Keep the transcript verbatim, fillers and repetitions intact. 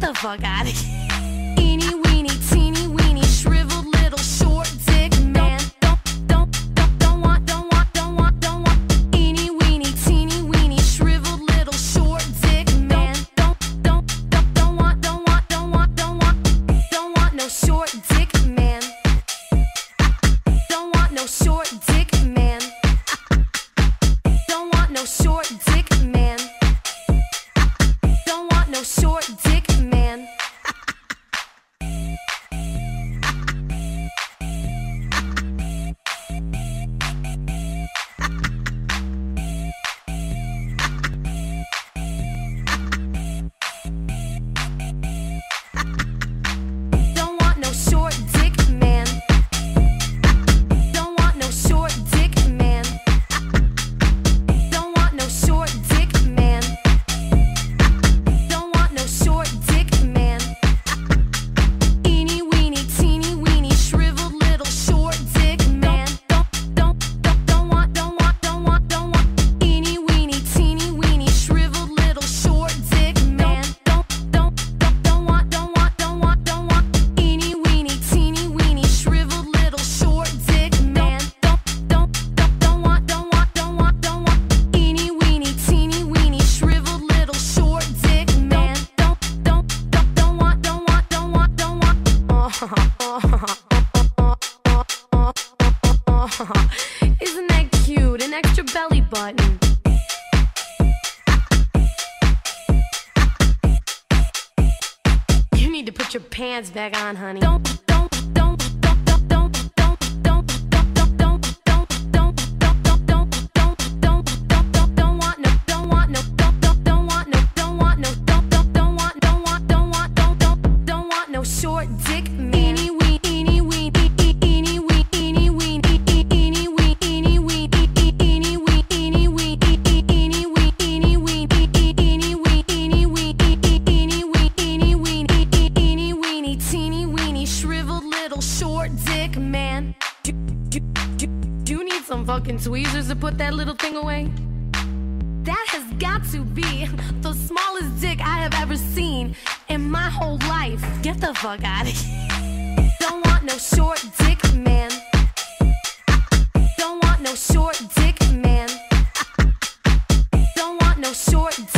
the fuck out of here. Eeny weeny, teeny weeny, shriveled little short dick man. Don't, don't, don't, don't want, don't want, don't want, don't want. Eeny weeny, teeny weeny, shriveled little short dick man. Don't, don't, don't, don't want, don't want, don't want, don't want. Don't want no short dick man. Don't want no short dick man. Don't want no short dick man. Don't want no short dick man. Don't want no short dick man. Don't want no short dick man. Don't want no short dick man. Don't want no short dick man. Eeny weeny, teeny weeny, shriveled little short dick man. Don't, don't, don't, don't want, don't want, don't want, don't want. Eeny weeny, teeny weeny, shriveled little short dick man. Don't, don't, don't, don't want, don't want, don't want, don't want. Eeny weeny, teeny weeny, shriveled little short dick man. Don't, don't, don't, don't want, don't want, don't want, don't want. Eeny weeny, teeny weeny, shriveled little short dick man. Don't, don't, don't, don't want, don't want, don't want, don't want. Isn't that cute? An extra belly button. You need to put your pants back on, honey. Don't, don't, don't, don't, don't, don't, don't, don't, don't, don't, don't, don't, don't, don't, don't, don't, don't, don't, don't want no, don't want no, don't, don't, don't want no, don't want no, don't, don't, don't want, don't want, don't want, don't, don't, don't want no short dick man. Eeny wee, eeny wee, eeny wee, eeny wee, eeny wee, eeny wee, eeny wee, eeny wee, eeny wee, eeny wee, eeny wee, eeny wee, eeny wee, eeny wee, eeny weeny, teeny weeny, shriveled little short dick man. Do, do, do, do you need some fucking tweezers to put that little thing away? That has got to be the smallest dick I have ever seen in my whole life. Get the fuck out of here. Don't want no short dick man. Don't want no short dick man. Don't want no short dick